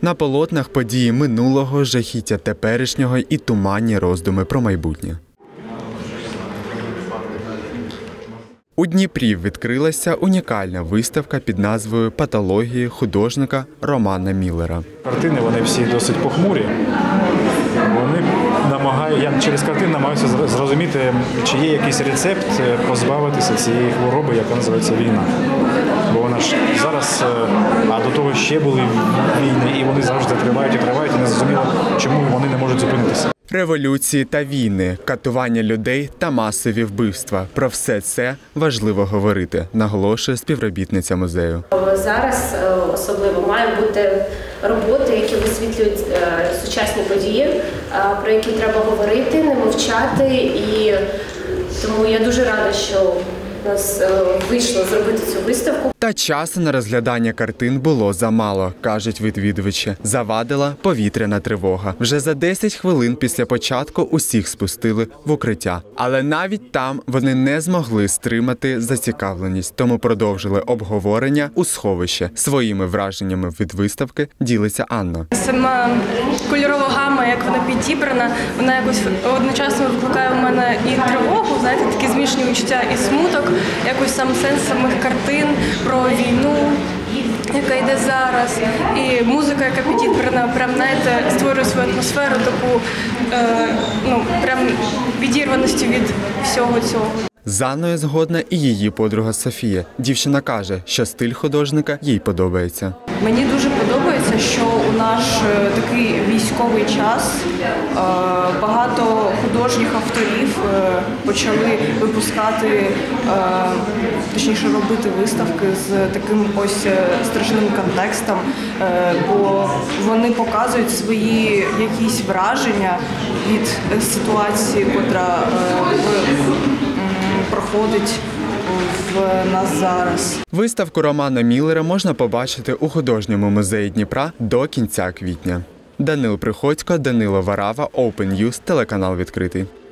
На полотнах події минулого, жахіття теперішнього і туманні роздуми про майбутнє. У Дніпрі відкрилася унікальна виставка під назвою «Патології» художника Романа Міллера. Картини, вони всі досить похмурі. Я через картини намагаюся зрозуміти, чи є якийсь рецепт позбавитися цієї хвороби, яка називається війна. Бо вона ж зараз, а до того ще були війни, і вони завжди тривають, і не зрозуміло, чому вони не можуть зупинитися. Революції та війни, катування людей та масові вбивства. Про все це важливо говорити, наголошує співробітниця музею. Зараз особливо мають бути роботи, які висвітлюють сучасні події, про які треба говорити, не мовчати. І тому я дуже рада, що у нас вийшло зробити цю виставку. Та часу на розглядання картин було замало, кажуть відвідувачі. Завадила повітряна тривога. Вже за 10 хвилин після початку усіх спустили в укриття. Але навіть там вони не змогли стримати зацікавленість, тому продовжили обговорення у сховище. Своїми враженнями від виставки ділиться Анна. Сама кольорова гама, як вона підібрана, вона якось одночасно викликає у мене і тривогу, знаєте, такі змішані відчуття, і смуток, якось сам сенс самих картин, про війну, яка йде зараз, і музика, яка підібрана, прям, знаєте, створює свою атмосферу, таку, прям відірваності від всього цього. З Анною згодна і її подруга Софія. Дівчина каже, що стиль художника їй подобається. Мені дуже подобається, що у наш такий військовий час багато художніх авторів почали випускати, точніше робити виставки з таким ось страшним контекстом, бо вони показують свої якісь враження від ситуації, котра проходить в нас зараз. Виставку Романа Міллера можна побачити у художньому музеї Дніпра до кінця квітня. Данил Приходько, Данило Варава, Open News, телеканал «Відкритий».